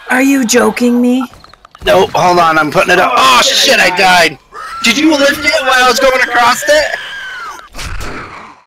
Are you joking me? No, hold on, I'm putting it up. Oh shit, I died! Did you lift it while I was going across it?